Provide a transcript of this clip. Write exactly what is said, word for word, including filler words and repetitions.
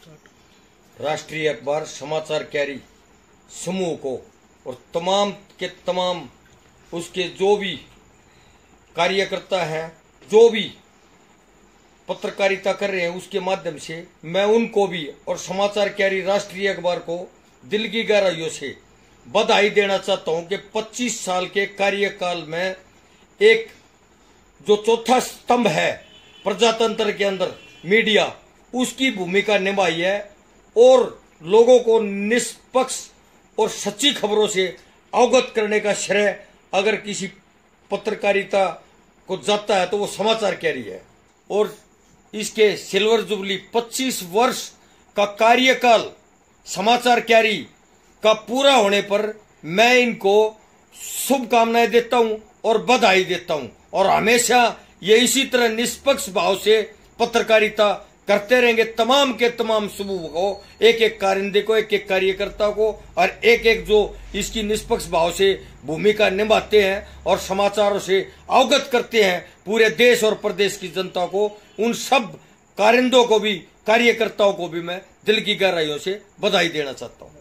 राष्ट्रीय अखबार समाचार कैरी समूह को और तमाम के तमाम उसके जो भी कार्यकर्ता हैं, जो भी पत्रकारिता कर रहे हैं, उसके माध्यम से मैं उनको भी और समाचार कैरी राष्ट्रीय अखबार को दिल की गहराइयों से बधाई देना चाहता हूं कि पच्चीस साल के कार्यकाल में एक जो चौथा स्तंभ है प्रजातंत्र के अंदर मीडिया, उसकी भूमिका निभाई है और लोगों को निष्पक्ष और सच्ची खबरों से अवगत करने का श्रेय अगर किसी पत्रकारिता को जाता है तो वो समाचार कैरी है। और इसके सिल्वर जुबली पच्चीस वर्ष का कार्यकाल समाचार कैरी का पूरा होने पर मैं इनको शुभकामनाएं देता हूं और बधाई देता हूं और हमेशा ये इसी तरह निष्पक्ष भाव से पत्रकारिता करते रहेंगे। तमाम के तमाम समूह को, एक एक कारिंदे को, एक एक कार्यकर्ता को और एक एक जो इसकी निष्पक्ष भाव से भूमिका निभाते हैं और समाचारों से अवगत करते हैं पूरे देश और प्रदेश की जनता को, उन सब कारिंदों को भी, कार्यकर्ताओं को भी मैं दिल की गहराइयों से बधाई देना चाहता हूं।